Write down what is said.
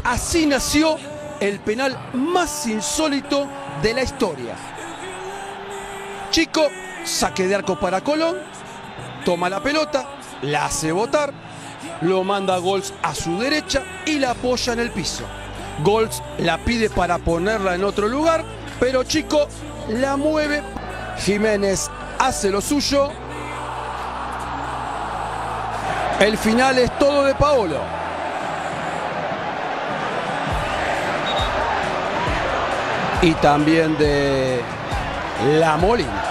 Así nació el penal más insólito de la historia. Chico, saque de arco para Colón, toma la pelota, la hace botar, lo manda a Goltz a su derecha y la apoya en el piso. Goltz la pide para ponerla en otro lugar, pero Chico la mueve. Jiménez hace lo suyo. El final es todo de Paolo. Y también de La Molina.